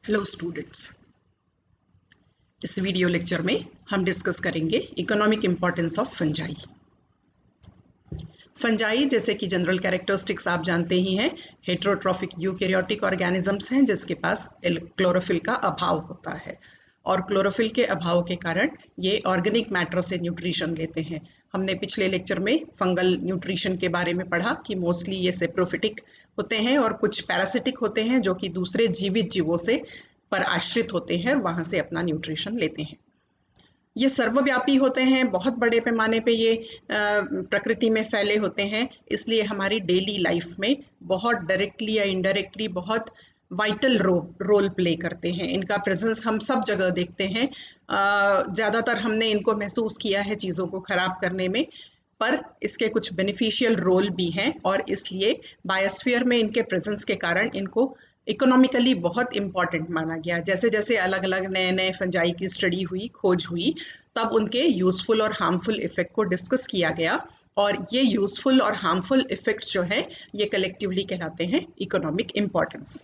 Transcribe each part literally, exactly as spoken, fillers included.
Hello students, इस video lecture में हम डिस्कस करेंगे economic importance of fungi. Fungi जैसे कि जनरल कैरेक्टरिस्टिक्स आप जानते ही हैं, हेटेरोट्रॉफिक यूकैरियोटिक ऑर्गेनिजम्स हैं जिसके पास क्लोरोफिल का अभाव होता है और क्लोरोफिल के अभाव के कारण ये ऑर्गेनिक मैटर से न्यूट्रिशन लेते हैं। हमने पिछले लेक्चर में फंगल न्यूट्रिशन के बारे में पढ़ा कि मोस्टली ये सेप्रोफिटिक होते हैं और कुछ पैरासिटिक होते हैं जो कि दूसरे जीवित जीवों से पर आश्रित होते हैं, वहां से अपना न्यूट्रिशन लेते हैं। ये सर्वव्यापी होते हैं, बहुत बड़े पैमाने पे ये प्रकृति में फैले होते हैं, इसलिए हमारी डेली लाइफ में बहुत डायरेक्टली या इनडायरेक्टली बहुत वाइटल रो रोल प्ले करते हैं। इनका प्रेजेंस हम सब जगह देखते हैं। ज़्यादातर हमने इनको महसूस किया है चीज़ों को ख़राब करने में, पर इसके कुछ बेनिफिशियल रोल भी हैं और इसलिए बायोस्फीयर में इनके प्रेजेंस के कारण इनको इकोनॉमिकली बहुत इम्पॉर्टेंट माना गया। जैसे जैसे अलग अलग नए नए फंजाई की स्टडी हुई, खोज हुई, तब उनके यूजफुल और हार्मफुल इफेक्ट को डिस्कस किया गया और ये यूजफुल और हार्मफुल इफेक्ट्स जो है ये कलेक्टिवली कहलाते हैं इकोनॉमिक इम्पॉर्टेंस।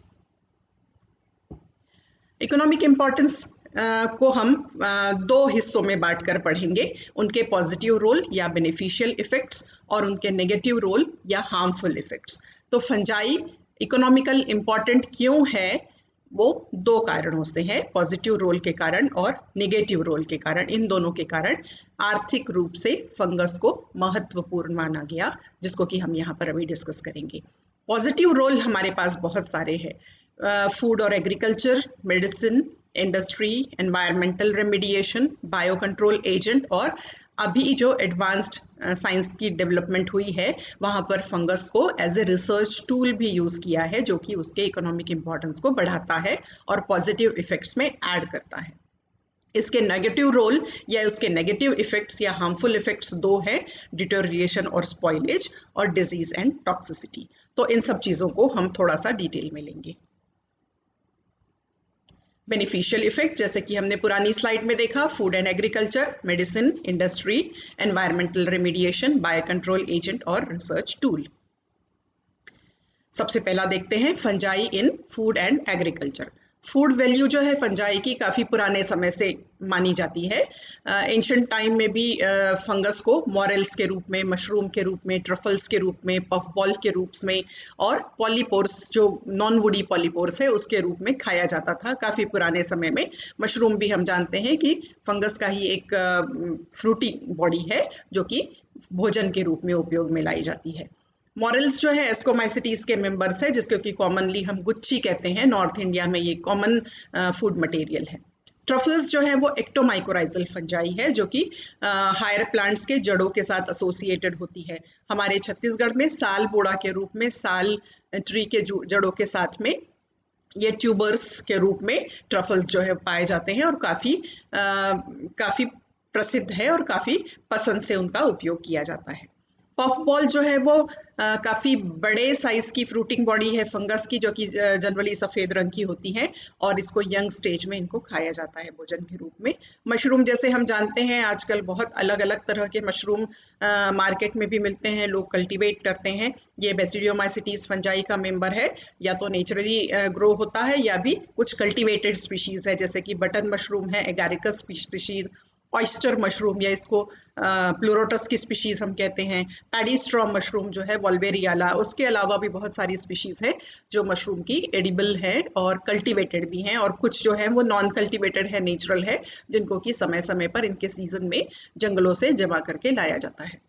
इकोनॉमिक इम्पॉर्टेंस को हम दो हिस्सों में बांटकर पढ़ेंगे, उनके पॉजिटिव रोल या बेनिफिशियल इफेक्ट्स और उनके नेगेटिव रोल या हार्मफुल इफेक्ट्स। तो फंजाई इकोनॉमिकल इम्पॉर्टेंट क्यों है, वो दो कारणों से है, पॉजिटिव रोल के कारण और नेगेटिव रोल के कारण। इन दोनों के कारण आर्थिक रूप से फंगस को महत्वपूर्ण माना गया, जिसको कि हम यहाँ पर अभी डिस्कस करेंगे। पॉजिटिव रोल हमारे पास बहुत सारे हैं, फूड और agriculture, medicine, industry, environmental remediation, bio control agent और अभी जो एडवांस्ड साइंस की डेवलपमेंट हुई है वहाँ पर फंगस को एज ए रिसर्च टूल भी यूज़ किया है, जो कि उसके इकोनॉमिक इम्पोर्टेंस को बढ़ाता है और पॉजिटिव इफेक्ट्स में ऐड करता है। इसके नेगेटिव रोल या उसके नेगेटिव इफेक्ट्स या हार्मफुल इफेक्ट्स दो हैं, डिटोरिएशन और स्पॉइलेज और डिजीज एंड टॉक्सिसिटी। तो इन सब चीज़ों को हम थोड़ा सा डिटेल में लेंगे। बेनिफिशियल इफेक्ट जैसे कि हमने पुरानी स्लाइड में देखा, food and agriculture, medicine, industry, environmental remediation, bio control agent और रिसर्च टूल। सबसे पहला देखते हैं fungi in food and agriculture. Food value जो है फंजाई की काफ़ी पुराने समय से मानी जाती है। एंशिएंट टाइम में भी फंगस को मॉरेल्स के रूप में, मशरूम के रूप में, ट्रफल्स के रूप में, पफबॉल के रूप में और पॉलीपोर्स जो नॉन वुडी पॉलीपोर्स है उसके रूप में खाया जाता था काफ़ी पुराने समय में। मशरूम भी हम जानते हैं कि फंगस का ही एक फ्रूटी बॉडी है जो कि भोजन के रूप में उपयोग में लाई जाती है। मॉरेल्स जो है एस्कोमाइसिटीज के मेंबर्स है, जिसको कि कॉमनली हम गुच्ची कहते हैं। नॉर्थ इंडिया में ये कॉमन फूड मटेरियल है। ट्रफल्स जो है वो एक्टोमाइकोराइजल फंजाई है जो कि हायर प्लांट्स के जड़ों के साथ एसोसिएटेड होती है। हमारे छत्तीसगढ़ में साल बोड़ा के रूप में, साल ट्री के जड़ों के साथ में ये ट्यूबर्स के रूप में ट्रफल्स जो है पाए जाते हैं और काफ़ी काफ़ी प्रसिद्ध है और काफ़ी पसंद से उनका उपयोग किया जाता है। पफ बॉल जो है वो काफ़ी बड़े साइज़ की फ्रूटिंग बॉडी है फंगस की, जो कि जनरली सफ़ेद रंग की होती है और इसको यंग स्टेज में इनको खाया जाता है भोजन के रूप में। मशरूम जैसे हम जानते हैं आजकल बहुत अलग अलग तरह के मशरूम मार्केट में भी मिलते हैं, लोग कल्टीवेट करते हैं। ये बेसिडियोमाइसिटीज फंजाई का मेंबर है, या तो नेचुरली ग्रो होता है या भी कुछ कल्टीवेटेड स्पीशीज़ है, जैसे कि बटन मशरूम है, एगारिकस स्पीशीज, ऑयस्टर मशरूम या इसको प्लूरोटस की स्पीशीज़ हम कहते हैं, पैडी स्ट्रॉम मशरूम जो है वॉल्वेरियाला। उसके अलावा भी बहुत सारी स्पीशीज़ है जो मशरूम की एडिबल है और कल्टीवेटेड भी हैं, और कुछ जो है वो नॉन कल्टीवेटेड है, नेचुरल है, जिनको कि समय समय पर इनके सीजन में जंगलों से जमा करके लाया जाता है।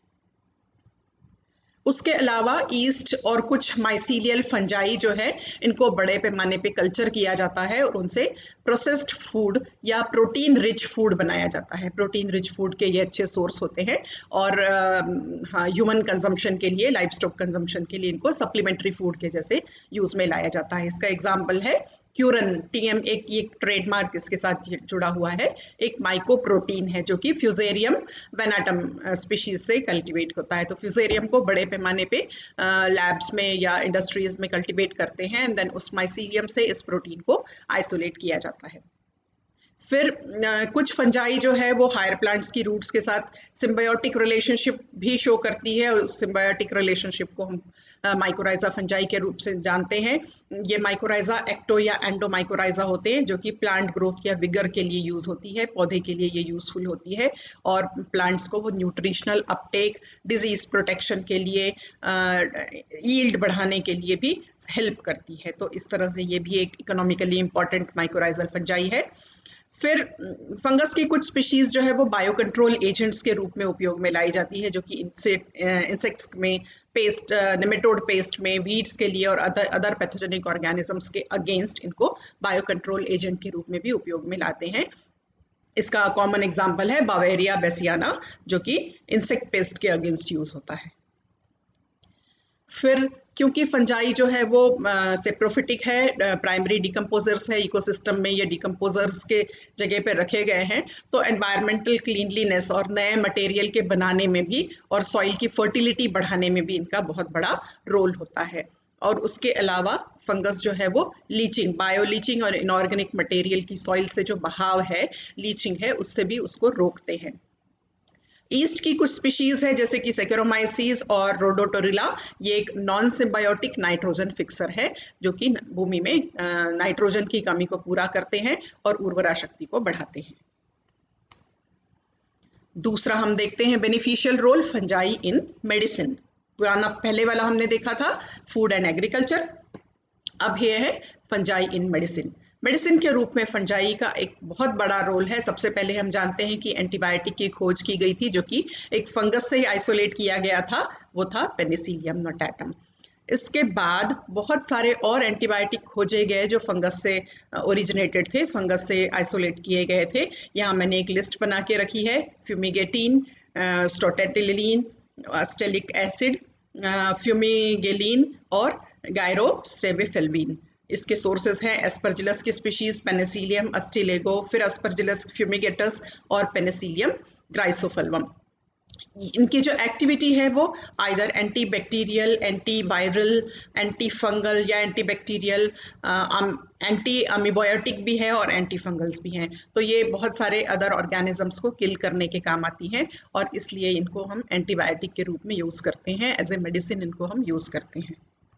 उसके अलावा ईस्ट और कुछ माइसीलियल फंजाई जो है इनको बड़े पैमाने पे कल्चर किया जाता है और उनसे प्रोसेस्ड फूड या प्रोटीन रिच फूड बनाया जाता है। प्रोटीन रिच फूड के ये अच्छे सोर्स होते हैं और हाँ, ह्यूमन कंजम्पशन के लिए, लाइव स्टॉक कंजम्पशन के लिए इनको सप्लीमेंट्री फूड के जैसे यूज़ में लाया जाता है। इसका एग्जाम्पल है क्यूरन टीएम, एक ये ट्रेडमार्क इसके साथ जुड़ा हुआ है। एक माइको प्रोटीन है जो कि फ्यूजेरियम वेनाटम स्पीशीज से कल्टीवेट होता है। तो फ्यूजेरियम को बड़े पैमाने पे लैब्स में या इंडस्ट्रीज में कल्टीवेट करते हैं एंड देन उस माइसीलियम से इस प्रोटीन को आइसोलेट किया जाता है। फिर आ, कुछ फंजाई जो है वो हायर प्लांट्स की रूट्स के साथ सिम्बायोटिक रिलेशनशिप भी शो करती है, और उस सिम्बायोटिक रिलेशनशिप को हम माइकोराइजा फंजाई के रूप से जानते हैं। ये माइकोराइजा एक्टो या एंडोमाइकोराइजा होते हैं, जो कि प्लांट ग्रोथ या विगर के लिए यूज़ होती है, पौधे के लिए ये यूज़फुल होती है, और प्लांट्स को वो न्यूट्रिशनल अपटेक, डिजीज प्रोटेक्शन के लिए, यील्ड बढ़ाने के लिए भी हेल्प करती है। तो इस तरह से ये भी एक इकोनॉमिकली इंपॉर्टेंट माइकोराइजल फंजाई है। फिर फंगस की कुछ स्पीशीज जो है वो बायो कंट्रोल एजेंट्स के रूप में उपयोग में लाई जाती है, जो कि इंसेक्ट्स में, पेस्ट, निमेटोड पेस्ट में, वीड्स के लिए और अदर अदर पैथोजेनिक ऑर्गेनिजम्स के अगेंस्ट इनको बायो कंट्रोल एजेंट के रूप में भी उपयोग में लाते हैं। इसका कॉमन एग्जांपल है बावेरिया बेसियाना, जो कि इंसेक्ट पेस्ट के अगेंस्ट यूज होता है। फिर क्योंकि फंजाई जो है वो सेप्रोफिटिक है, प्राइमरी डिकम्पोजर्स है, इकोसिस्टम में ये डिकम्पोजर्स के जगह पे रखे गए हैं, तो एनवायरमेंटल क्लीनलीनेस और नए मटेरियल के बनाने में भी और सॉइल की फर्टिलिटी बढ़ाने में भी इनका बहुत बड़ा रोल होता है। और उसके अलावा फंगस जो है वो लीचिंग, बायो लीचिंग और इनऑर्गेनिक मटेरियल की सॉइल से जो बहाव है, लीचिंग है, उससे भी उसको रोकते हैं। ईस्ट की कुछ स्पीशीज है जैसे कि सेकेरोमाइसीज और रोडोटोरिला, ये एक नॉन सिम्बायोटिक नाइट्रोजन फिक्सर है, जो कि भूमि में नाइट्रोजन की कमी को पूरा करते हैं और उर्वरा शक्ति को बढ़ाते हैं। दूसरा हम देखते हैं beneficial role fungi in medicine. पुराना पहले वाला हमने देखा था फूड एंड एग्रीकल्चर, अब ये है फंजाई इन मेडिसिन। मेडिसिन के रूप में फंजाई का एक बहुत बड़ा रोल है। सबसे पहले हम जानते हैं कि एंटीबायोटिक की खोज की गई थी, जो कि एक फंगस से ही आइसोलेट किया गया था, वो था पेनिसिलियम नोटाटम। इसके बाद बहुत सारे और एंटीबायोटिक खोजे गए जो फंगस से ओरिजिनेटेड थे, फंगस से आइसोलेट किए गए थे। यहाँ मैंने एक लिस्ट बना के रखी है: फ्यूमिगेटिन, स्टोटेटिलिन, अस्टेलिक एसिड, फ्यूमिगेलिन और गायरोस्टेबिफेल्विन। इसके सोर्सेज हैं एस्परजिलस की स्पीशीज पेनिसिलियम अस्टिलेगो, फिर एस्परजिलस फ्यूमिगेटस और पेनिसिलियम ग्राइसोफल्वम। इनकी जो एक्टिविटी है वो either anti bacterial, anti viral, anti fungal या एंटी बैक्टीरियल, एंटी अमीबायोटिक भी है और एंटी फंगल्स भी हैं। तो ये बहुत सारे अदर ऑर्गेनिजम्स को किल करने के काम आती हैं, और इसलिए इनको हम एंटीबायोटिक के रूप में यूज़ करते हैं, एज ए मेडिसिन इनको हम यूज़ करते हैं।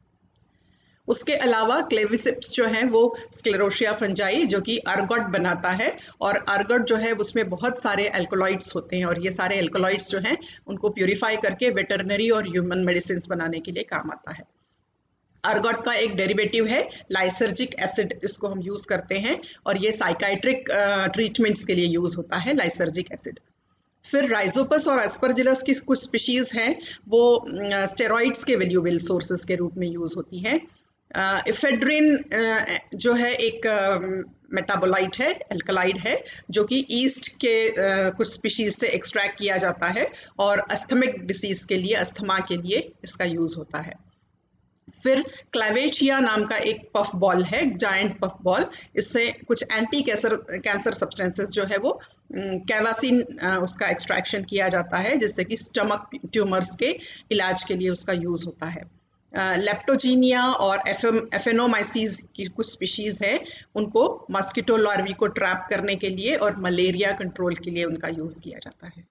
उसके अलावा क्लेविसिप्स जो है वो स्क्लेरोशिया फंजाई, जो कि अर्गोट बनाता है, और अर्गोट जो है उसमें बहुत सारे एल्कोलॉइड्स होते हैं, और ये सारे एल्कोलॉइड्स जो हैं उनको प्यूरिफाई करके वेटरनरी और ह्यूमन मेडिसिन बनाने के लिए काम आता है। अर्गोट का एक डेरिवेटिव है लाइसर्जिक एसिड, इसको हम यूज़ करते हैं, और ये साइकाइट्रिक ट्रीटमेंट्स के लिए यूज़ होता है लाइसर्जिक एसिड। फिर राइजोपस और एस्परजिलस की कुछ स्पीशीज हैं, वो स्टेरॉइड्स के वैल्यूएबल सोर्सेज के रूप में यूज़ होती हैं। इफेड्रिन uh, जो है एक मेटाबोलाइट uh, है, एल्कलाइड है, जो कि ईस्ट के uh, कुछ स्पीशीज से एक्सट्रैक्ट किया जाता है, और अस्थमिक डिसीज के लिए, अस्थमा के लिए इसका यूज़ होता है। फिर क्लावेचिया नाम का एक पफ बॉल है, जायंट पफ बॉल, इससे कुछ एंटी कैंसर कैंसर सब्सटेंसेस जो है वो कैवासिन uh, उसका एक्सट्रैक्शन किया जाता है, जिससे कि स्टमक ट्यूमर्स के इलाज के लिए उसका यूज़ होता है। लेप्टोजीनिया uh, और एफेनोमाइसीज की कुछ स्पीशीज है, उनको मॉस्किटो लार्वी को ट्रैप करने के लिए और मलेरिया कंट्रोल के लिए उनका यूज़ किया जाता है।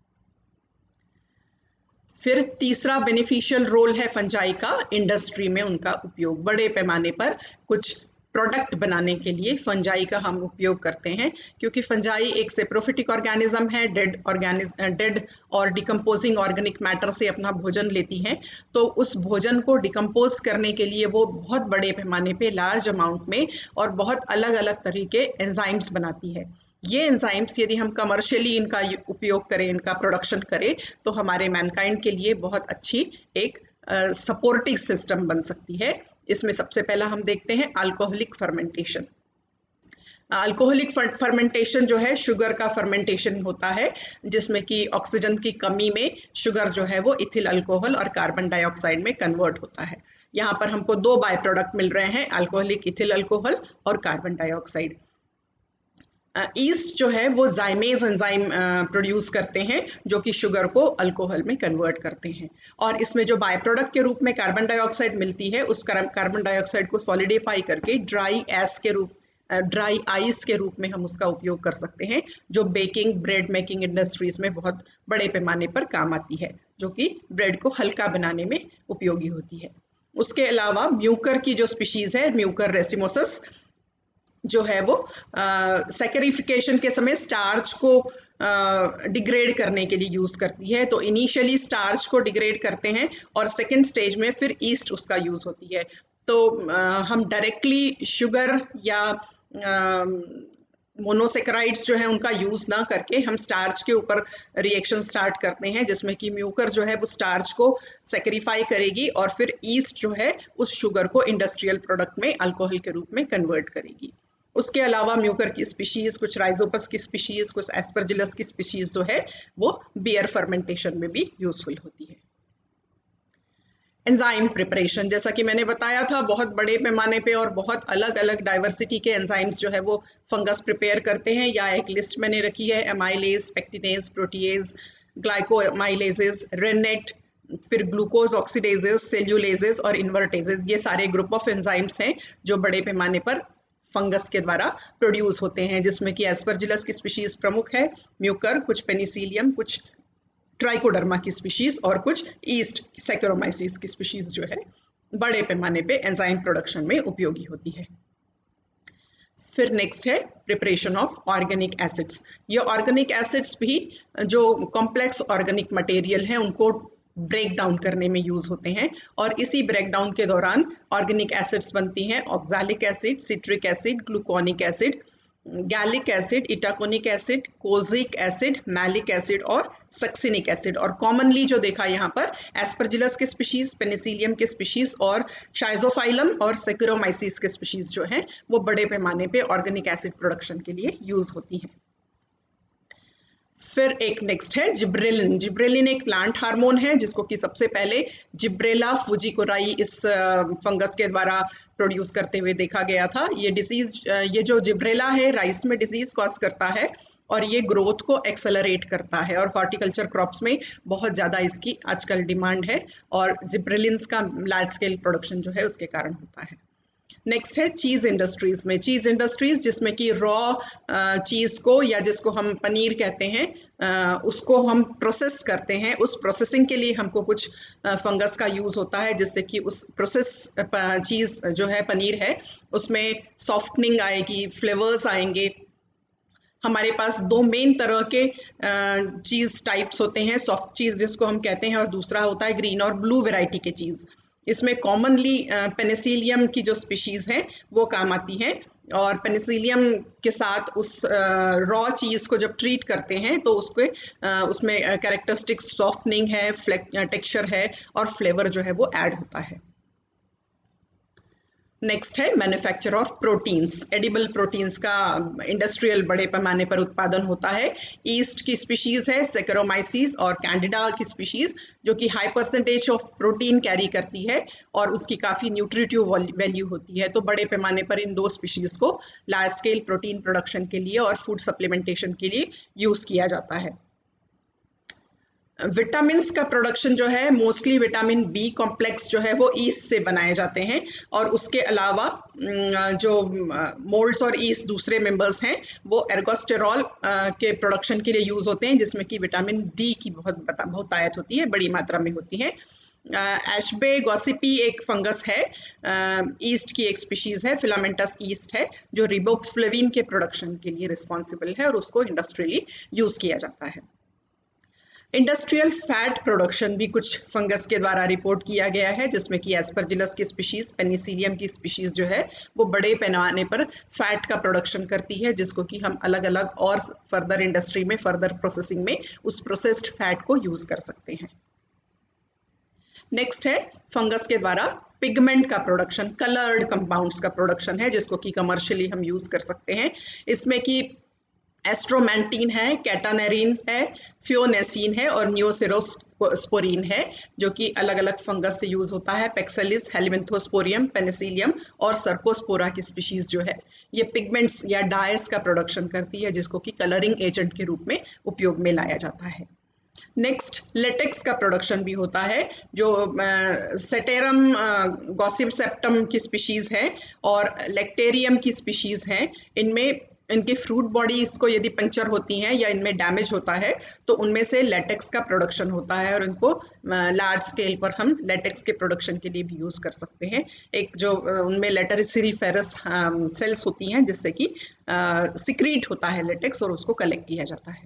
फिर तीसरा बेनिफिशियल रोल है फंजाई का इंडस्ट्री में उनका उपयोग। बड़े पैमाने पर कुछ प्रोडक्ट बनाने के लिए फंजाई का हम उपयोग करते हैं, क्योंकि फंजाई एक सेप्रोफिटिक ऑर्गेनिज्म है, डेड ऑर्गेनिज्म डेड और डिकम्पोजिंग ऑर्गेनिक मैटर से अपना भोजन लेती हैं। तो उस भोजन को डिकम्पोज करने के लिए वो बहुत बड़े पैमाने पे, लार्ज अमाउंट में और बहुत अलग अलग तरीके एंजाइम्स बनाती है। ये एंजाइम्स यदि हम कमर्शियली इनका उपयोग करें, इनका प्रोडक्शन करें, तो हमारे मैनकाइंड के लिए बहुत अच्छी एक सपोर्टिव uh, सिस्टम बन सकती है। इसमें सबसे पहला हम देखते हैं अल्कोहलिक फर्मेंटेशन। अल्कोहलिक फर्मेंटेशन जो है शुगर का फर्मेंटेशन होता है, जिसमें कि ऑक्सीजन की कमी में शुगर जो है वो इथिल अल्कोहल और कार्बन डाइऑक्साइड में कन्वर्ट होता है। यहाँ पर हमको दो बाय प्रोडक्ट मिल रहे हैं, अल्कोहलिक इथिल अल्कोहल और कार्बन डाइऑक्साइड। ईस्ट जो है वो जाइमेज एंजाइम प्रोड्यूस करते हैं, जो कि शुगर को अल्कोहल में कन्वर्ट करते हैं, और इसमें जो बाय प्रोडक्ट के रूप में कार्बन डाइऑक्साइड मिलती है, उस कार्बन डाइऑक्साइड को सॉलिडिफाई करके ड्राई एस के रूप ड्राई आइस के रूप में हम उसका उपयोग कर सकते हैं, जो बेकिंग ब्रेड मेकिंग इंडस्ट्रीज में बहुत बड़े पैमाने पर काम आती है, जो कि ब्रेड को हल्का बनाने में उपयोगी होती है। उसके अलावा म्यूकर की जो स्पीशीज है, म्यूकर रेसिमोसस, जो है वो सैकरिफिकेशन के समय स्टार्च को डिग्रेड करने के लिए यूज करती है। तो इनिशियली स्टार्च को डिग्रेड करते हैं और सेकेंड स्टेज में फिर ईस्ट उसका यूज होती है। तो आ, हम डायरेक्टली शुगर या मोनोसेक्राइड्स जो है उनका यूज ना करके हम स्टार्च के ऊपर रिएक्शन स्टार्ट करते हैं, जिसमें कि म्यूकर जो है वो स्टार्च को सेक्रीफाई करेगी और फिर ईस्ट जो है उस शुगर को इंडस्ट्रियल प्रोडक्ट में अल्कोहल के रूप में कन्वर्ट करेगी। उसके अलावा म्यूकर की स्पीशीज, कुछ राइजोपस की स्पीशीज, कुछ एस्परजिलस की स्पीशीज जो है वो बियर फर्मेंटेशन में भी यूजफुल होती है। एंजाइम प्रिपरेशन, जैसा कि मैंने बताया था, बहुत बड़े पैमाने पे और बहुत अलग अलग डाइवर्सिटी के एंजाइम्स जो है वो फंगस प्रिपेयर करते हैं। या एक लिस्ट मैंने रखी है, amylase, pectinase, protease, glucoamylases, rennet, फिर ग्लूकोज ऑक्सीडेजेस, सेल्यूलेजेस और इन्वर्टेजेस। ये सारे ग्रुप ऑफ एंजाइम्स हैं जो बड़े पैमाने पर फंगस के द्वारा प्रोड्यूस होते हैं, जिसमें कि एस्परजिलस की स्पीशीज प्रमुख है, म्यूकर, कुछ पेनिसिलियम, कुछ ट्राइकोडर्मा की स्पीशीज और कुछ ईस्ट सैकेरोमाइसिस की स्पीशीज जो है बड़े पैमाने पे एंजाइम प्रोडक्शन में उपयोगी होती है। फिर नेक्स्ट है प्रिपरेशन ऑफ ऑर्गेनिक एसिड्स। ये ऑर्गेनिक एसिड्स भी जो कॉम्प्लेक्स ऑर्गेनिक मटेरियल हैं उनको ब्रेक डाउन करने में यूज होते हैं, और इसी ब्रेक डाउन के दौरान ऑर्गेनिक एसिड्स बनती हैं। Oxalic acid, citric acid, gluconic acid, gallic acid, itaconic acid, kojic acid, malic acid और सक्सिनिक एसिड। और कॉमनली जो देखा यहाँ पर एस्परजिलस के स्पीशीज, पेनिसिलियम के स्पीशीज और शाइजोफाइलम और सैकेरोमाइसिस के स्पीशीज जो हैं वो बड़े पैमाने पे ऑर्गेनिक एसिड प्रोडक्शन के लिए यूज होती हैं। फिर एक नेक्स्ट है जिब्रेलिन। जिब्रेलिन एक प्लांट हार्मोन है जिसको कि सबसे पहले जिब्रेला फुजिकोराई इस फंगस के द्वारा प्रोड्यूस करते हुए देखा गया था। ये डिसीज, ये जो जिब्रेला है राइस में डिसीज कॉज करता है और ये ग्रोथ को एक्सेलरेट करता है, और हॉर्टिकल्चर क्रॉप्स में बहुत ज़्यादा इसकी आजकल डिमांड है और जिब्रेलिन्स का लार्ज स्केल प्रोडक्शन जो है उसके कारण होता है। नेक्स्ट है चीज़ इंडस्ट्रीज में। चीज़ इंडस्ट्रीज जिसमें कि रॉ चीज़ को, या जिसको हम पनीर कहते हैं, उसको हम प्रोसेस करते हैं। उस प्रोसेसिंग के लिए हमको कुछ फंगस का यूज़ होता है, जिससे कि उस प्रोसेस चीज़ जो है पनीर है उसमें सॉफ्टनिंग आएगी, फ्लेवर्स आएंगे। हमारे पास दो मेन तरह के चीज़ टाइप्स होते हैं, सॉफ्ट चीज़ जिसको हम कहते हैं और दूसरा होता है ग्रीन और ब्लू वैरायटी के चीज़। इसमें कॉमनली पेनिसिलियम की जो स्पीशीज़ हैं वो काम आती हैं, और पेनिसिलियम के साथ उस रॉ चीज़ को जब ट्रीट करते हैं तो उसके उसमें कैरेक्टरिस्टिक सॉफ्टनिंग है, टेक्सचर है और फ्लेवर जो है वो ऐड होता है। नेक्स्ट है manufacture of proteins. Edible proteins का इंडस्ट्रियल बड़े पैमाने पर उत्पादन होता है। ईस्ट की स्पीशीज है सैकेरोमाइसिस और कैंडिडा की स्पीशीज, जो कि high percentage of protein carry करती है और उसकी काफ़ी न्यूट्रिटिव वैल्यू होती है। तो बड़े पैमाने पर इन दो स्पीशीज को लार्ज स्केल प्रोटीन प्रोडक्शन के लिए और फूड सप्लीमेंटेशन के लिए यूज़ किया जाता है। विटामिन का प्रोडक्शन जो है मोस्टली विटामिन बी कॉम्प्लेक्स जो है वो ईस्ट से बनाए जाते हैं, और उसके अलावा जो मोल्ड्स और ईस्ट दूसरे मेंबर्स हैं वो एर्गोस्टेरॉल के प्रोडक्शन के लिए यूज़ होते हैं, जिसमें कि विटामिन डी की बहुत बहुतायत होती है, बड़ी मात्रा में होती है। एशबे गॉसिपी एक फंगस है, ईस्ट की एक स्पीशीज़ है, फिलामेंटस ईस्ट है, जो रिबोफ्लेविन के प्रोडक्शन के लिए रिस्पॉन्सिबल है और उसको इंडस्ट्रियली यूज़ किया जाता है। इंडस्ट्रियल फैट प्रोडक्शन भी कुछ फंगस के द्वारा रिपोर्ट किया गया है, जिसमें कि एस्परजिलस की स्पीशीज, पेनिसिलियम की स्पीशीज जो है वो बड़े पैमाने पर फैट का प्रोडक्शन करती है, जिसको कि हम अलग अलग और फर्दर इंडस्ट्री में, फर्दर प्रोसेसिंग में उस प्रोसेस्ड फैट को यूज कर सकते हैं। नेक्स्ट है फंगस के द्वारा पिगमेंट का प्रोडक्शन, कलर्ड कंपाउंड्स का प्रोडक्शन है, जिसको कि कमर्शियली हम यूज कर सकते हैं। इसमें कि एस्ट्रोमेंटीन है, कैटानेरिन है, फ्योनेसिन है और न्यूसेरोस्पोरिन है, जो कि अलग अलग फंगस से यूज होता है। पेक्सेलिस, हेलिमिंथोस्पोरियम, पेनिसिलियम और सर्कोस्पोरा की स्पीशीज जो है ये पिगमेंट्स या डाइस का प्रोडक्शन करती है, जिसको कि कलरिंग एजेंट के रूप में उपयोग में लाया जाता है। नेक्स्ट लेटेक्स का प्रोडक्शन भी होता है, जो सेटेरम गॉसिप सेप्टम की स्पीशीज़ है और लेक्टेरियम की स्पीशीज़ हैं। इनमें इनकी फ्रूट बॉडीज को यदि पंक्चर होती हैं या इनमें डैमेज होता है तो उनमें से लेटेक्स का प्रोडक्शन होता है और इनको लार्ज स्केल पर हम लेटेक्स के प्रोडक्शन के लिए भी यूज़ कर सकते हैं। एक जो उनमें लेटरिसिफेरस सेल्स होती हैं जिससे कि सिक्रीट होता है लेटेक्स और उसको कलेक्ट किया जाता है।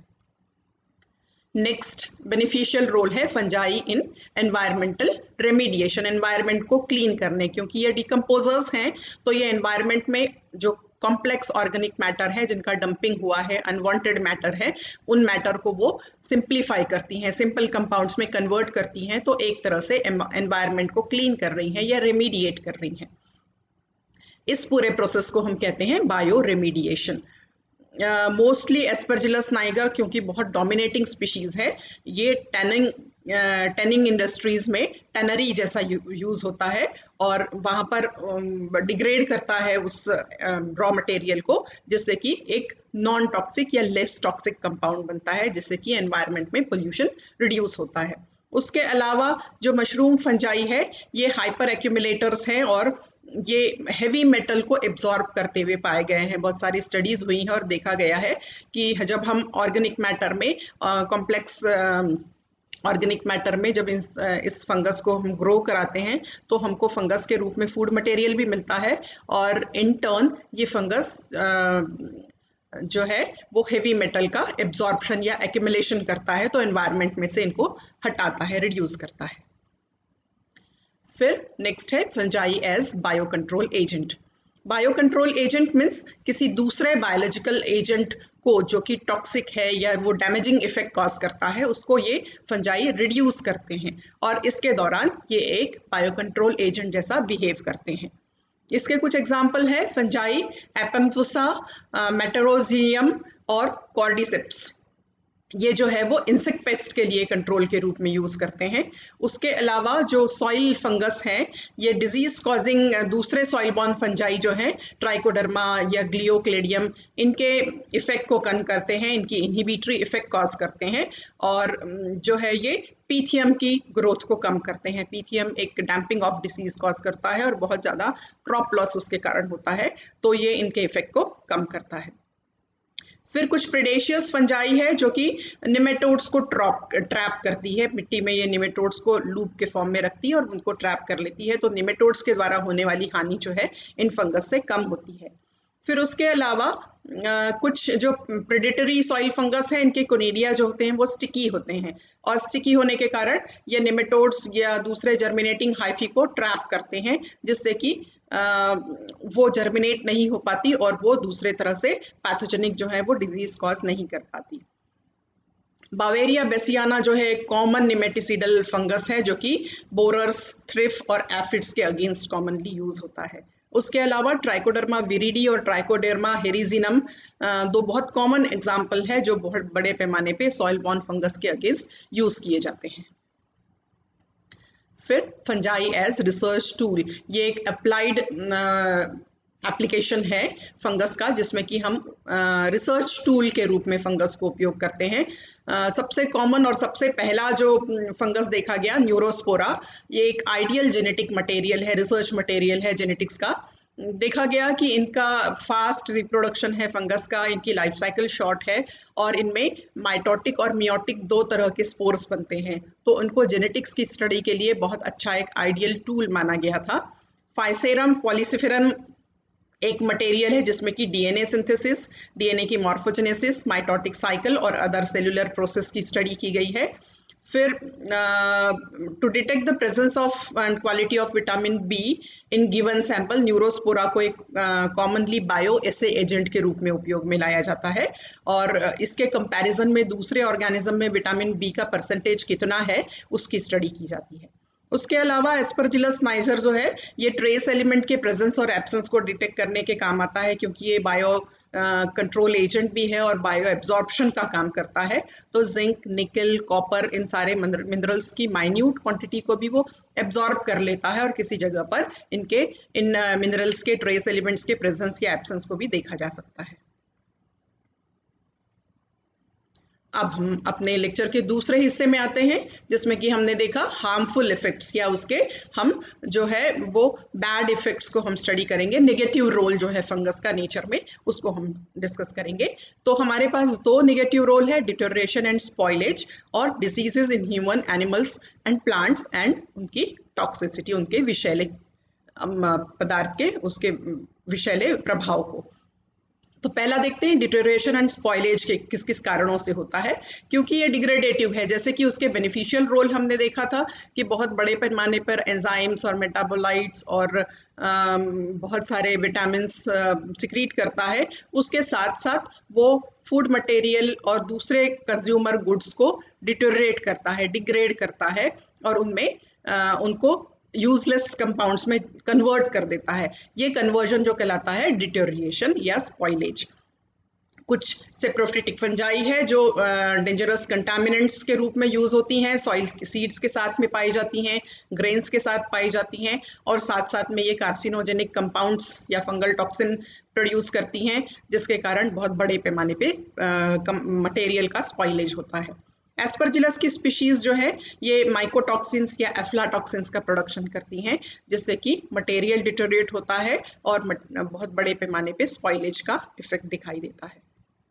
नेक्स्ट बेनिफिशियल रोल है fungi in environmental remediation, environment को क्लीन करने, क्योंकि ये डिकम्पोजर्स हैं तो ये एनवायरनमेंट में जो कॉम्प्लेक्स ऑर्गेनिक मैटर है जिनका डंपिंग हुआ है, अनवांटेड मैटर है, उन मैटर को वो सिंप्लीफाई करती हैं, सिंपल कंपाउंड्स में कन्वर्ट करती हैं, तो एक तरह से एनवायरनमेंट को क्लीन कर रही हैं या रेमीडिएट कर रही हैं। इस पूरे प्रोसेस को हम कहते हैं bio remediation. Mostly Aspergillus niger क्योंकि बहुत डोमिनेटिंग स्पीशीज़ है, ये टैनिंग टैनिंग इंडस्ट्रीज़ में टैनरी जैसा यूज़ होता है और वहाँ पर डिग्रेड करता है उस रॉ मटेरियल को, जिससे कि एक नॉन टॉक्सिक या लेस टॉक्सिक कंपाउंड बनता है, जिससे कि एनवायरनमेंट में पोल्यूशन रिड्यूस होता है। उसके अलावा जो मशरूम फंजाई है ये हाइपर एक्यूमुलेटर्स हैं और ये हैवी मेटल को एब्जॉर्ब करते हुए पाए गए हैं। बहुत सारी स्टडीज़ हुई हैं और देखा गया है कि जब हम ऑर्गेनिक मैटर में कॉम्प्लेक्स ऑर्गेनिक मैटर में जब इस इस फंगस को हम ग्रो कराते हैं तो हमको फंगस के रूप में फूड मटेरियल भी मिलता है और इन टर्न ये फंगस जो है वो हेवी मेटल का एब्जॉर्प्शन या एक्यूमुलेशन करता है, तो एनवायरनमेंट में से इनको हटाता है, रिड्यूस करता है। फिर नेक्स्ट है fungi as bio control agent. Bio control agent means किसी दूसरे बायोलॉजिकल एजेंट को जो कि टॉक्सिक है या वो डैमेजिंग इफेक्ट कॉज करता है उसको ये फंजाई रिड्यूस करते हैं और इसके दौरान ये एक बायो कंट्रोल एजेंट जैसा बिहेव करते हैं। इसके कुछ एग्जाम्पल है फंजाई एपम्फुसा, मेटेरोजियम और कॉर्डिसेप्स। ये जो है वो इंसेक्ट पेस्ट के लिए कंट्रोल के रूप में यूज़ करते हैं। उसके अलावा जो सॉइल फंगस हैं ये डिजीज़ कॉजिंग दूसरे सॉइल बॉर्न फंजाई जो हैं ट्राइकोडर्मा या ग्लियोक्लेडियम, इनके इफ़ेक्ट को कम करते हैं, इनकी इनहिबिटरी इफ़ेक्ट कॉज करते हैं और जो है ये पीथियम की ग्रोथ को कम करते हैं। पीथियम एक डैम्पिंग ऑफ डिसीज़ कॉज करता है और बहुत ज़्यादा क्रॉप लॉस उसके कारण होता है, तो ये इनके इफ़ेक्ट को कम करता है। फिर कुछ प्रेडेशियस फंजाई है जो कि निमेटोड्स को ट्रॉप ट्रैप करती है, मिट्टी में ये निमेटोड्स को लूप के फॉर्म में रखती है और उनको ट्रैप कर लेती है, तो निमेटोड्स के द्वारा होने वाली हानि जो है इन फंगस से कम होती है। फिर उसके अलावा आ, कुछ जो प्रेडेटरी सॉइल फंगस हैं इनके कोनिडिया जो होते हैं वो स्टिकी होते हैं और स्टिकी होने के कारण ये निमेटोड्स या दूसरे जर्मिनेटिंग हाइफी को ट्रैप करते हैं, जिससे कि आ, वो जर्मिनेट नहीं हो पाती और वो दूसरे तरह से पैथोजेनिक जो है वो डिजीज कॉज नहीं कर पाती। बावेरिया बेसियाना जो है कॉमन निमेटिसिडल फंगस है जो कि बोरर्स, थ्रिफ और एफिड्स के अगेंस्ट कॉमनली यूज होता है। उसके अलावा ट्राइकोडर्मा विरिडी और ट्राइकोडर्मा हेरिजिनम दो बहुत कॉमन एग्जाम्पल है जो बहुत बड़े पैमाने पे सॉइल बॉर्न फंगस के अगेंस्ट यूज किए जाते हैं। फिर फंजाई एज रिसर्च टूल, ये एक अप्लाइड एप्लीकेशन है फंगस का जिसमें कि हम रिसर्च टूल के रूप में फंगस को उपयोग करते हैं। uh, सबसे कॉमन और सबसे पहला जो फंगस देखा गया न्यूरोस्पोरा, ये एक आइडियल जेनेटिक मटेरियल है, रिसर्च मटेरियल है जेनेटिक्स का। देखा गया कि इनका फास्ट रिप्रोडक्शन है फंगस का, इनकी लाइफ साइकिल शॉर्ट है और इनमें माइटोटिक और मियोटिक दो तरह के स्पोर्स बनते हैं, तो उनको जेनेटिक्स की स्टडी के लिए बहुत अच्छा एक आइडियल टूल माना गया था। फाइसेरम पॉलीसिफेरम एक मटेरियल है जिसमें कि डीएनए सिंथेसिस, डीएनए की मॉर्फोजेनेसिस, माइटोटिक साइकिल और अदर सेलुलर प्रोसेस की स्टडी की गई है। फिर to detect the presence of and quality of vitamin B in given sample, Neurospora को एक कॉमनली बायो एसे एजेंट के रूप में उपयोग में लाया जाता है और uh, इसके कंपैरिजन में दूसरे ऑर्गेनिज्म में विटामिन बी का परसेंटेज कितना है उसकी स्टडी की जाती है। उसके अलावा एस्परजिलस नाइजर जो है ये ट्रेस एलिमेंट के प्रेजेंस और एब्सेंस को डिटेक्ट करने के काम आता है, क्योंकि ये बायो कंट्रोल एजेंट भी है और बायो एब्जॉर्प्शन का काम करता है, तो जिंक, निकल, कॉपर, इन सारे मिनरल्स की माइन्यूट क्वांटिटी को भी वो एब्जॉर्ब कर लेता है और किसी जगह पर इनके इन मिनरल्स के ट्रेस एलिमेंट्स के प्रेजेंस या एब्सेंस को भी देखा जा सकता है। अब हम अपने लेक्चर के दूसरे हिस्से में आते हैं, जिसमें कि हमने देखा हार्मफुल इफेक्ट्स, या उसके हम जो है वो बैड इफेक्ट्स को हम स्टडी करेंगे, नेगेटिव रोल जो है फंगस का नेचर में, उसको हम डिस्कस करेंगे। तो हमारे पास दो नेगेटिव रोल है, डिटोरेशन एंड स्पॉइलेज, और diseases in human, animals and plants, and उनकी टॉक्सिसिटी, उनके विषैले पदार्थ के उसके विषैले प्रभाव को। तो पहला देखते हैं डिटोरेशन एंड स्पॉइलेज के किस किस कारणों से होता है। क्योंकि ये डिग्रेडेटिव है, जैसे कि उसके बेनिफिशियल रोल हमने देखा था कि बहुत बड़े पैमाने पर एंजाइम्स और मेटाबोलाइट्स और आ, बहुत सारे विटामिन्स सिक्रीट करता है। उसके साथ साथ वो फूड मटेरियल और दूसरे कंज्यूमर गुड्स को डिटोरेट करता है, डिग्रेड करता है, और उनमें आ, उनको यूजलेस कंपाउंड्स में कन्वर्ट कर देता है। ये कन्वर्जन जो कहलाता है डिटोरिएशन या स्पॉइलेज। कुछ सेप्रोफिटिक फंजाई है जो डेंजरस uh, कंटामिनेंट्स के रूप में यूज होती हैं, सॉइल सीड्स के साथ में पाई जाती हैं, ग्रेन्स के साथ पाई जाती हैं, और साथ साथ में ये कार्सिनोजेनिक कंपाउंड्स या फंगल टॉक्सिन प्रोड्यूस करती हैं, जिसके कारण बहुत बड़े पैमाने पे मटेरियल uh, का स्पॉइलेज होता है। एस्परजिलस की स्पीशीज जो है ये माइकोटॉक्सिन्स या एफ्लाटॉक्सिन्स का प्रोडक्शन करती हैं, जिससे कि मटेरियल डिटोरेट होता है और बहुत बड़े पैमाने पे स्पॉइलेज का इफेक्ट दिखाई देता है।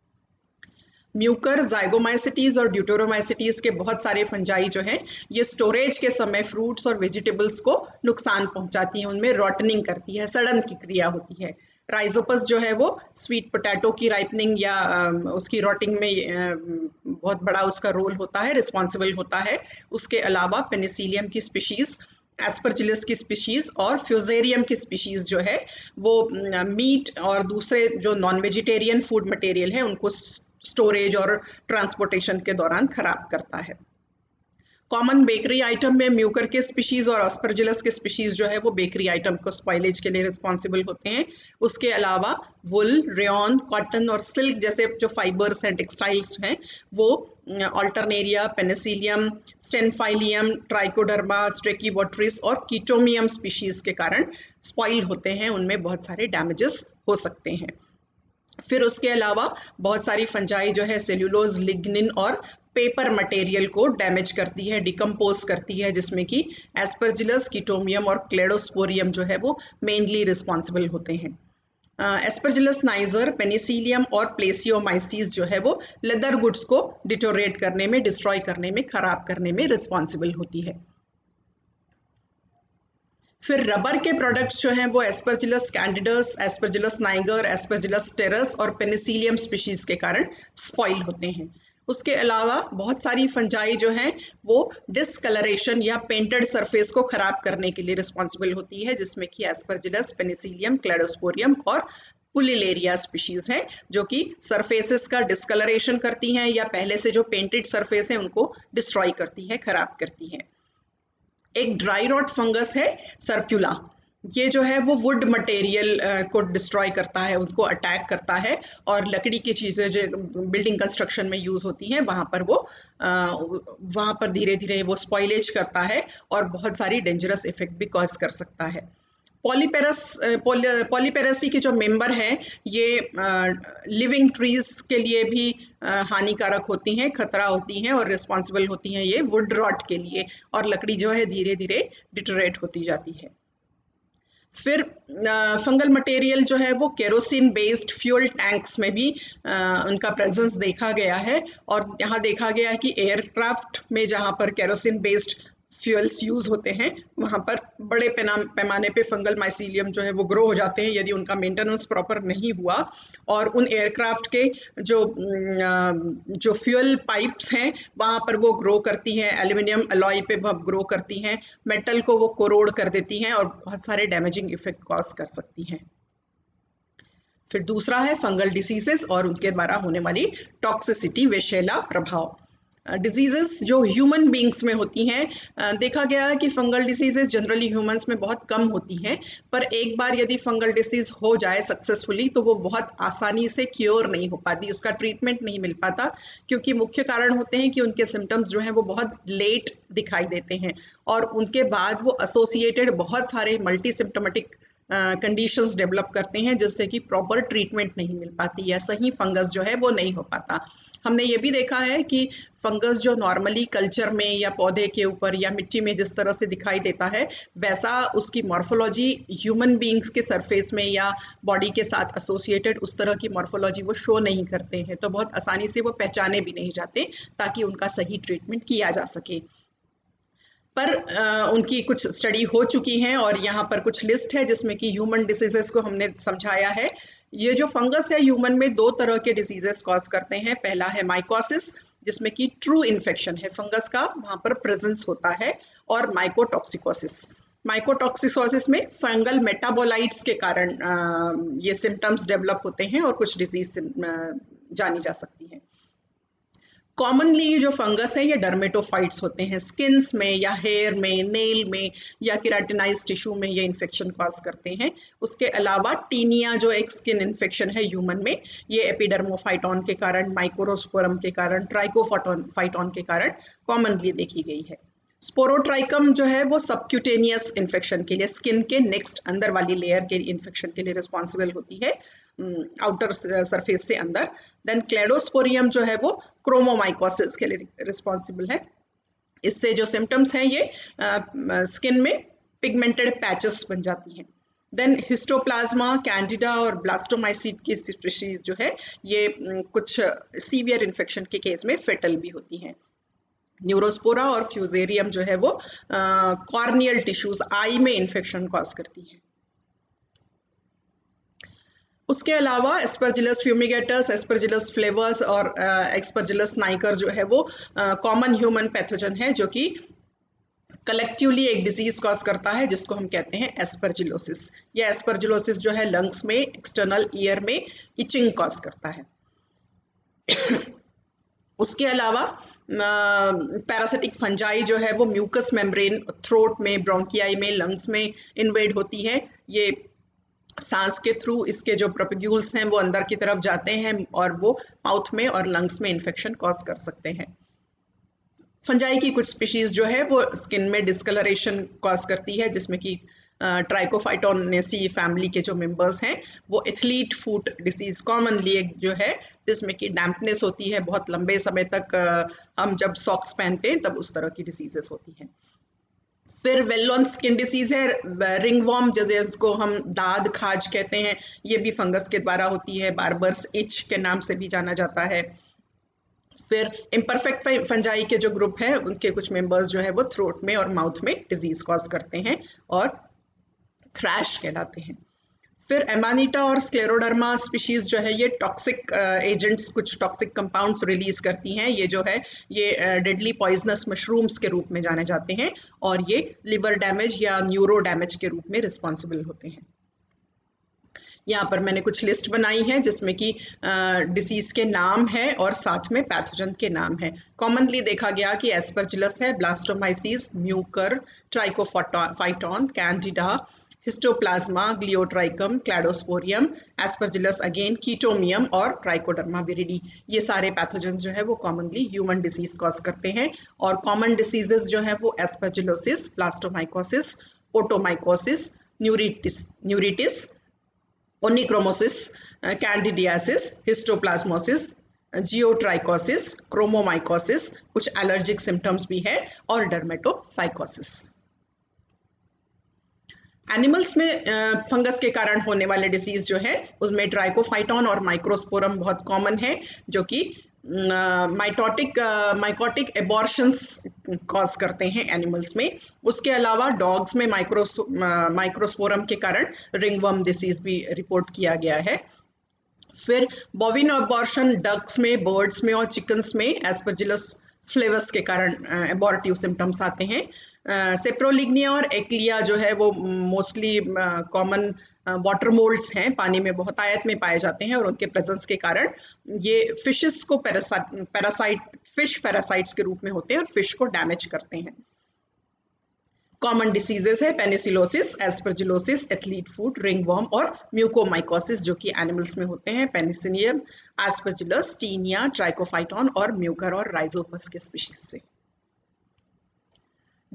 म्यूकर, जाइगोमाइसिटीज और ड्यूटेरोमाइसिटीज के बहुत सारे फंजाई जो हैं ये स्टोरेज के समय फ्रूट्स और वेजिटेबल्स को नुकसान पहुंचाती हैं, उनमें रॉटनिंग करती है, सड़न की क्रिया होती है। राइजोपस जो है वो स्वीट पोटैटो की राइपनिंग या उसकी रॉटिंग में बहुत बड़ा उसका रोल होता है, रिस्पॉन्सिबल होता है। उसके अलावा पेनिसिलियम की स्पीशीज, एस्परजिलस की स्पीशीज और फ्यूजेरियम की स्पीशीज जो है वो मीट और दूसरे जो नॉन वेजिटेरियन फूड मटेरियल है उनको स्टोरेज और ट्रांसपोर्टेशन के दौरान खराब करता है। कॉमन बेकरी आइटम में म्यूकर के स्पीशीज और एस्परजिलस के स्पीशीज जो है वो बेकरी आइटम को स्पॉइलेज के लिए रिस्पॉन्सिबल होते हैं। उसके अलावा वुल, रेयॉन, कॉटन और सिल्क जैसे जो फाइबर्स हैं, टेक्सटाइल्स हैं, वो Alternaria, Penicillium, Stemphylium, Trichoderma, Stachybotrys और कीटोमियम स्पीशीज के कारण स्पॉइल होते हैं, उनमें बहुत सारे डैमेजेस हो सकते हैं। फिर उसके अलावा बहुत सारी फंजाई जो है सेल्यूलोज, लिग्निन और पेपर मटेरियल को डैमेज करती है, डिकम्पोज करती है, जिसमें कि एस्परजिलस, कीटोमियम और क्लेडोस्पोरियम जो है वो मेनली रिस्पॉन्सिबल होते हैं। एस्परजिलस नाइजर, पेनिसिलियम और प्लेसियोमाइसीस जो है वो लेदर गुड्स को डिटोरेट करने में, डिस्ट्रॉय करने में, खराब करने में रिस्पॉन्सिबल होती है। फिर रबर के प्रोडक्ट्स जो हैं वो Aspergillus candidus, Aspergillus niger, Aspergillus terreus और पेनिसिलियम स्पीशीज के कारण स्पॉइल होते हैं। उसके अलावा बहुत सारी फंजाई जो हैं वो डिसकलरेशन या पेंटेड सरफेस को खराब करने के लिए रिस्पॉन्सिबल होती है, जिसमें कि एस्परजिलस, पेनिसिलियम, क्लेडोस्पोरियम और पुलिलेरिया स्पीशीज हैं, जो कि सरफेसेस का डिसकलरेशन करती हैं या पहले से जो पेंटेड सरफेस है उनको डिस्ट्रॉय करती है, खराब करती हैं। एक ड्राई रॉट फंगस है सर्क्युला, ये जो है वो वुड मटेरियल को डिस्ट्रॉय करता है, उनको अटैक करता है, और लकड़ी की चीज़ें जो बिल्डिंग कंस्ट्रक्शन में यूज़ होती हैं वहाँ पर वो वहाँ पर धीरे धीरे वो स्पॉइलेज करता है और बहुत सारी डेंजरस इफेक्ट भी कॉज कर सकता है। पॉलीपेरस पॉलीपेरसी के जो मेंबर हैं ये लिविंग ट्रीज के लिए भी हानिकारक होती हैं, खतरा होती हैं और रिस्पॉन्सिबल होती हैं ये वुड रॉट के लिए, और लकड़ी जो है धीरे धीरे डिटोरेट होती जाती है। फिर फंगल मटेरियल जो है वो केरोसिन बेस्ड फ्यूल टैंक्स में भी आ, उनका प्रेजेंस देखा गया है, और यहाँ देखा गया है कि एयरक्राफ्ट में जहाँ पर केरोसिन बेस्ड फ्यूल्स यूज़ होते हैं वहाँ पर बड़े पैमाने पे फंगल माइसीलियम जो है वो ग्रो हो जाते हैं यदि उनका मेंटेनेंस प्रॉपर नहीं हुआ, और उन एयरक्राफ्ट के जो जो फ्यूल पाइप्स हैं वहाँ पर वो ग्रो करती हैं, एल्यूमिनियम अलॉय पे ग्रो करती हैं, मेटल को वो कोरोड कर देती हैं और बहुत सारे डैमेजिंग इफेक्ट कॉज कर सकती हैं। फिर दूसरा है फंगल डिसीजेस और उनके द्वारा होने वाली टॉक्सिसिटी, विषैला प्रभाव। डिजीजेस uh, जो ह्यूमन बींग्स में होती हैं, uh, देखा गया है कि फंगल डिसीजेस जनरली ह्यूमंस में बहुत कम होती हैं, पर एक बार यदि फंगल डिसीज हो जाए सक्सेसफुली तो वो बहुत आसानी से क्योर नहीं हो पाती, उसका ट्रीटमेंट नहीं मिल पाता, क्योंकि मुख्य कारण होते हैं कि उनके सिम्टम्स जो हैं वो बहुत लेट दिखाई देते हैं और उनके बाद वो एसोसिएटेड बहुत सारे मल्टी सिम्टोमेटिक कंडीशंस डेवलप करते हैं जिससे कि प्रॉपर ट्रीटमेंट नहीं मिल पाती या सही फंगस जो है वो नहीं हो पाता। हमने ये भी देखा है कि फंगस जो नॉर्मली कल्चर में या पौधे के ऊपर या मिट्टी में जिस तरह से दिखाई देता है, वैसा उसकी मॉर्फोलॉजी ह्यूमन बींग्स के सरफेस में या बॉडी के साथ एसोसिएटेड उस तरह की मॉर्फोलॉजी वो शो नहीं करते हैं, तो बहुत आसानी से वो पहचाने भी नहीं जाते ताकि उनका सही ट्रीटमेंट किया जा सके। पर आ, उनकी कुछ स्टडी हो चुकी हैं और यहाँ पर कुछ लिस्ट है जिसमें कि ह्यूमन डिसीजेस को हमने समझाया है। ये जो फंगस है ह्यूमन में दो तरह के डिसीजेस कॉज करते हैं। पहला है माइकोसिस, जिसमें कि ट्रू इन्फेक्शन है फंगस का, वहाँ पर प्रेजेंस होता है, और माइकोटॉक्सिकोसिस। माइकोटॉक्सिकोसिस में फंगल मेटाबोलाइट्स के कारण आ, ये सिम्टम्स डेवलप होते हैं और कुछ डिजीज जानी जा सकती है। कॉमनली जो फंगस है ये डर्मेटोफाइट्स होते हैं, स्किन्स में या हेयर में, नेल में या केराटिनाइज टिश्यू में ये इन्फेक्शन कॉज करते हैं। उसके अलावा टीनिया जो एक स्किन इन्फेक्शन है ह्यूमन में, ये एपिडर्मोफाइटॉन के कारण, माइक्रोस्पोरम के कारण, ट्राइकोफाइटॉन के कारण कॉमनली देखी गई है। स्पोरोट्राइकम जो है वो सबक्यूटेनियस इन्फेक्शन के लिए, स्किन के नेक्स्ट अंदर वाली लेयर के इन्फेक्शन के लिए रिस्पॉन्सिबल होती है, आउटर सरफेस से अंदर। देन क्लेडोस्पोरियम जो है वो क्रोमोमाइकोसिस के लिए रिस्पॉन्सिबल है। इससे जो सिम्टम्स हैं ये स्किन में पिगमेंटेड पैचेस बन जाती हैं। देन हिस्टोप्लाज्मा, कैंडिडा और ब्लास्टोमाइसिस की स्पीशीज जो है ये कुछ सीवियर इन्फेक्शन के केस में फेटल भी होती हैं। न्यूरोस्पोरा और फ्यूजेरियम जो है वो कॉर्नियल टिश्यूज, आई में इन्फेक्शन कॉज करती है। उसके अलावा एस्परजिलस फ्यूमिगेटस, एस्परजिलस फ्लेवर्स और एक्सपरजिलस नाइकर जो है वो कॉमन ह्यूमन पैथोजन है जो कि कलेक्टिवली एक डिजीज कॉज करता है जिसको हम कहते हैं एस्परजिलोसिस। यह एस्परजिलोसिस जो है लंग्स में, एक्सटर्नल ईयर में इचिंग कॉज करता है। उसके अलावा पैरासिटिक फंजाई जो है वो म्यूकस मेम्ब्रेन, थ्रोट में, ब्रोंकियाई में, लंग्स में इन्वेड होती है। ये सांस के थ्रू इसके जो प्रोपेग्यूल्स हैं वो अंदर की तरफ जाते हैं और वो माउथ में और लंग्स में इन्फेक्शन कॉज कर सकते हैं। फंजाई की कुछ स्पीशीज जो है वो स्किन में डिस्कलरेशन कॉज करती है, जिसमें कि ट्राइकोफाइटोनेसी फैमिली के जो मेंबर्स हैं वो एथलीट फुट डिसीज कॉमनली एक जो है जिसमें कि डैम्पनेस होती है बहुत लंबे समय तक, हम जब सॉक्स पहनते हैं तब उस तरह की डिसीजेस होती हैं। फिर वेल नोन स्किन डिसीज है रिंगवॉर्म, जैसे इसको हम दाद खाज कहते हैं, ये भी फंगस के द्वारा होती है। बार्बर्स इच के नाम से भी जाना जाता है। फिर इम्परफेक्ट फंजाई के जो ग्रुप है उनके कुछ मेंबर्स जो है वो थ्रोट में और माउथ में डिजीज कॉज करते हैं और थ्रैश कहलाते हैं। फिर एमानीटा और स्क्लेरोडर्मा स्पीशीज जो है ये टॉक्सिक एजेंट्स, कुछ टॉक्सिक कंपाउंड्स रिलीज करती हैं। ये जो है ये डेडली पॉइजनस मशरूम्स के रूप में जाने जाते हैं और ये लिवर डैमेज या न्यूरो डैमेज के रूप में रिस्पॉन्सिबल होते हैं। यहाँ पर मैंने कुछ लिस्ट बनाई है जिसमें कि डिसीज के नाम है और साथ में पैथोजन के नाम है। कॉमनली देखा गया कि एस्परजिलस है, Blastomyces, Mucor, Trichophyton, Candida, Histoplasma, Geotrichum, Cladosporium, Aspergillus again, Chaetomium और ट्राइकोडर्मा विरिडी। ये सारे पैथोजेंस जो है वो कॉमनली ह्यूमन डिसीज कॉज करते हैं। और कॉमन डिसीजेस जो है वो aspergillosis, blastomycosis, otomycosis, neuritis neuritis ओनिक्रोमोसिस, कैंडिडियासिस, हिस्टोप्लाज्मोसिस, जियोट्राइकोसिस, क्रोमोमाइकोसिस, कुछ एलर्जिक सिम्टम्स भी है, और डर्मेटोफाइकोसिस। एनिमल्स में फंगस के कारण होने वाले डिसीज जो है उसमें ट्राइकोफाइटॉन और माइक्रोस्पोरम बहुत कॉमन है, जो कि माइटोटिक माइकोटिक एबॉर्शंस कॉज करते हैं एनिमल्स में। उसके अलावा डॉग्स में माइक्रो माइक्रोस्पोरम के कारण रिंगवर्म डिसीज भी रिपोर्ट किया गया है। फिर बोविन एबॉर्शन डक्स में, बर्ड्स में और चिकन्स में एस्परजिलस फ्लेवस के कारण एबॉर्टिव सिम्टम्स आते हैं। सेप्रोलिग्निया और एक्लिया जो है वो मोस्टली कॉमन वाटर मोल्ड्स हैं, पानी में बहुत आयत में पाए जाते हैं और उनके प्रेजेंस के कारण ये फिशेस को पैरासाइट पैरासाइट फिश पैरासाइट्स के रूप में होते हैं और फिश को डैमेज करते हैं। कॉमन डिसीजेस है penicillosis, aspergillosis, athlete foot, ringworm और म्यूकोमाइकोसिस जो कि एनिमल्स में होते हैं। पेनिसिलियम, एस्परजिलस, टीनिया, ट्राइकोफाइटॉन और म्यूकर और राइजोपस के स्पीशीज से।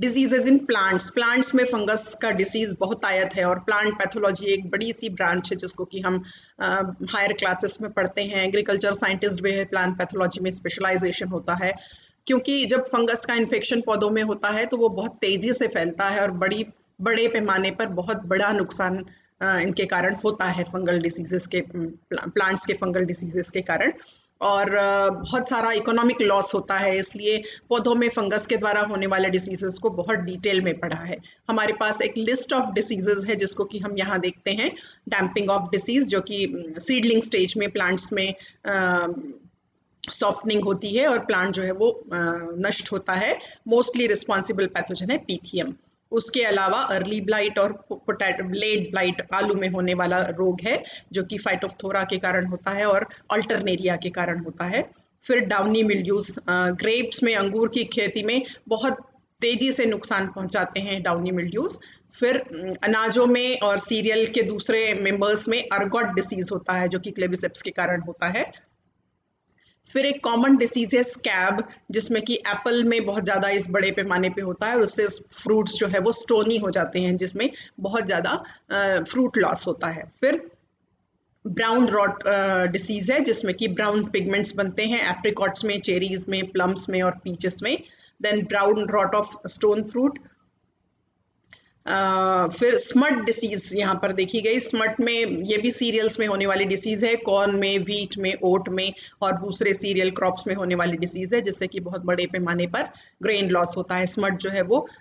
डिजीजेज इन प्लांट्स, प्लांट्स में फंगस का डिसीज बहुत आयत है और प्लांट पैथोलॉजी एक बड़ी सी ब्रांच है जिसको कि हम हायर क्लासेस में पढ़ते हैं। एग्रीकल्चर साइंटिस्ट भी है, प्लांट पैथोलॉजी में स्पेशलाइजेशन होता है, क्योंकि जब फंगस का इन्फेक्शन पौधों में होता है तो वो बहुत तेजी से फैलता है और बड़ी बड़े पैमाने पर बहुत बड़ा नुकसान इनके कारण होता है, फंगल डिसीजेस के, प्लांट्स के फंगल डिसीजेस के कारण, और बहुत सारा इकोनॉमिक लॉस होता है। इसलिए पौधों में फंगस के द्वारा होने वाले डिसीजेस को बहुत डिटेल में पढ़ा है। हमारे पास एक लिस्ट ऑफ डिसीजेस है जिसको कि हम यहाँ देखते हैं। डैम्पिंग ऑफ डिसीज, जो कि सीडलिंग स्टेज में प्लांट्स में सॉफ्टनिंग होती है और प्लांट जो है वो नष्ट होता है। मोस्टली रिस्पॉन्सिबल पैथोजन है पीथियम। उसके अलावा अर्ली ब्लाइट और पोटैटो लेट ब्लाइट आलू में होने वाला रोग है, जो कि फाइटोफ्थोरा के कारण होता है और अल्टरनेरिया के कारण होता है। फिर डाउनी मिल्ड्यूज, ग्रेप्स में, अंगूर की खेती में बहुत तेजी से नुकसान पहुंचाते हैं डाउनी मिल्ड्यूज। फिर अनाजों में और सीरियल के दूसरे मेंबर्स में अर्गॉट डिसीज होता है, जो कि क्लेविसेप्स के कारण होता है। फिर एक कॉमन डिसीज है स्कैब, जिसमें कि एप्पल में बहुत ज़्यादा इस बड़े पैमाने पे होता है और उससे फ्रूट्स जो है वो स्टोनी हो जाते हैं, जिसमें बहुत ज़्यादा फ्रूट लॉस होता है। फिर ब्राउन रॉट डिसीज है, जिसमें कि ब्राउन पिगमेंट्स बनते हैं एप्रिकॉट्स में, चेरीज में, प्लम्स में और पीचेस में। Then brown rot of stone fruit. Uh, फिर स्मट डिसीज यहाँ पर देखी गई। स्मट में ये भी सीरियल्स में होने वाली डिसीज है, कॉर्न में, व्हीट में, ओट में और दूसरे सीरियल क्रॉप्स में होने वाली डिसीज है, जिससे कि बहुत बड़े पैमाने पर ग्रेन लॉस होता है। स्मट जो है वो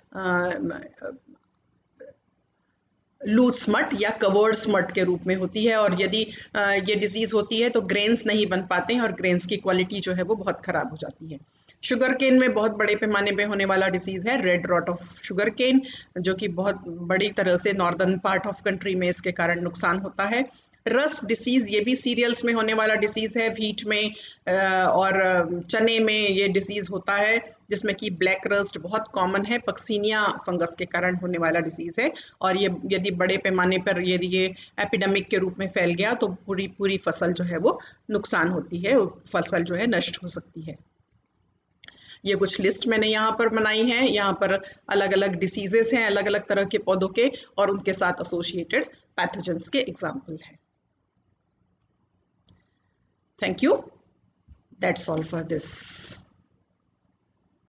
लूज स्मट या कवर्ड स्मट के रूप में होती है, और यदि ये डिजीज होती है तो ग्रेन्स नहीं बन पाते हैं और ग्रेन्स की क्वालिटी जो है वो बहुत खराब हो जाती है। शुगर केन में बहुत बड़े पैमाने पे होने वाला डिसीज है red rot of sugarcane, जो कि बहुत बड़ी तरह से नॉर्दर्न पार्ट ऑफ कंट्री में इसके कारण नुकसान होता है। रस्ट डिसीज, ये भी सीरियल्स में होने वाला डिसीज है, व्हीट में और चने में ये डिसीज होता है, जिसमें कि ब्लैक रस्ट बहुत कॉमन है, पक्सीनिया फंगस के कारण होने वाला डिसीज है। और ये यदि बड़े पैमाने पर यदि ये एपिडेमिक के रूप में फैल गया तो पूरी पूरी फसल जो है वो नुकसान होती है, फसल जो है नष्ट हो सकती है। ये कुछ लिस्ट मैंने यहाँ पर बनाई है। यहाँ पर अलग अलग डिसीजेस हैं, अलग अलग तरह के पौधों के, और उनके साथ एसोसिएटेड पैथोजेंस के एग्जाम्पल हैं। Thank you. That's all for this.